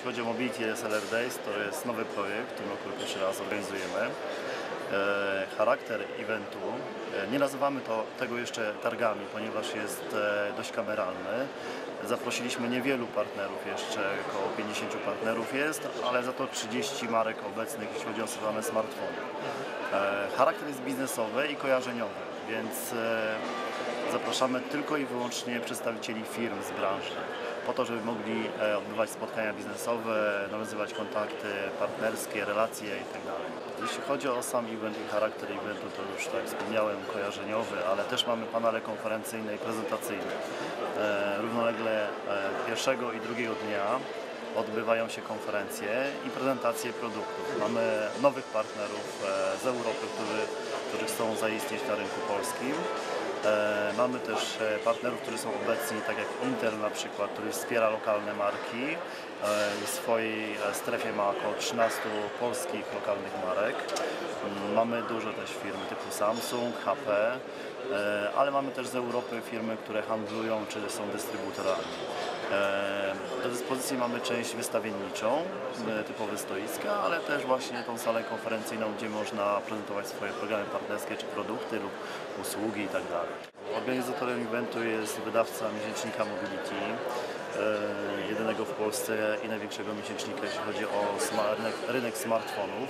jeśli chodzi o Mobility Reseller Days, to jest nowy projekt, który pierwszy raz organizujemy. Charakter eventu, nie nazywamy tego jeszcze targami, ponieważ jest dość kameralny. Zaprosiliśmy niewielu partnerów, jeszcze około 50 partnerów jest, ale za to 30 marek obecnych, jeśli chodzi o same smartfony. Charakter jest biznesowy i kojarzeniowy, więc zapraszamy tylko i wyłącznie przedstawicieli firm z branży, po to, żeby mogli odbywać spotkania biznesowe, nawiązywać kontakty partnerskie, relacje itd. Jeśli chodzi o sam event i charakter eventu, to już tak wspomniałem, kojarzeniowy, ale też mamy panele konferencyjne i prezentacyjne. Równolegle pierwszego i drugiego dnia odbywają się konferencje i prezentacje produktów. Mamy nowych partnerów z Europy, którzy chcą zaistnieć na rynku polskim. Mamy też partnerów, którzy są obecni, tak jak Intel na przykład, który wspiera lokalne marki. W swojej strefie ma około 13 polskich lokalnych marek. Mamy dużo też firm typu Samsung, HP, ale mamy też z Europy firmy, które handlują czy są dystrybutorami. Do dyspozycji mamy część wystawienniczą, typowe stoiska, ale też właśnie tą salę konferencyjną, gdzie można prezentować swoje programy partnerskie czy produkty lub usługi itd. Organizatorem eventu jest wydawca miesięcznika Mobility, jedynego w Polsce i największego miesięcznika, jeśli chodzi o rynek smartfonów.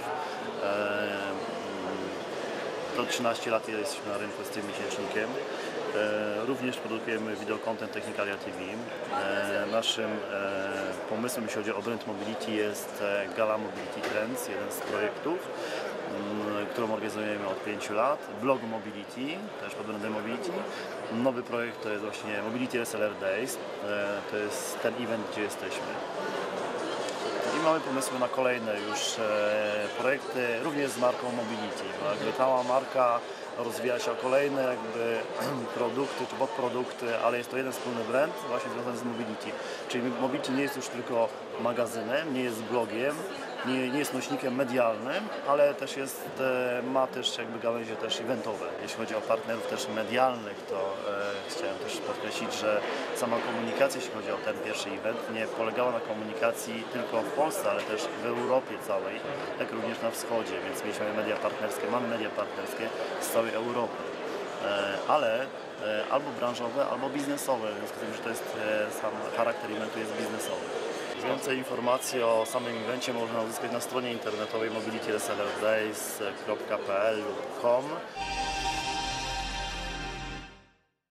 To 13 lat jesteśmy na rynku z tym miesięcznikiem. Również produkujemy video content Technikalia TV. Naszym pomysłem, jeśli chodzi o brand mobility, jest Gala Mobility Trends, jeden z projektów, którą organizujemy od 5 lat. Blog Mobility, też pod brandem Mobility. Nowy projekt to jest właśnie Mobility Reseller Days. To jest ten event, gdzie jesteśmy. I mamy pomysły na kolejne już projekty, również z marką Mobility, bo jakby cała marka rozwija się o kolejne produkty czy podprodukty, ale jest to jeden wspólny brand właśnie związany z Mobility. Czyli Mobility nie jest już tylko magazynem, nie jest blogiem, nie jest nośnikiem medialnym, ale też ma też gałęzie też eventowe. Jeśli chodzi o partnerów też medialnych, to chciałem też podkreślić, że sama komunikacja, jeśli chodzi o ten pierwszy event, nie polegała na komunikacji tylko w Polsce, ale też w Europie całej, jak również na wschodzie, więc mieliśmy media partnerskie, mamy media partnerskie z całej Europy, ale albo branżowe, albo biznesowe, w związku z tym, że to jest sam charakter eventu jest biznesowy. Więcej informacji o samym evencie można uzyskać na stronie internetowej mobilityresellerdays.pl lub .com.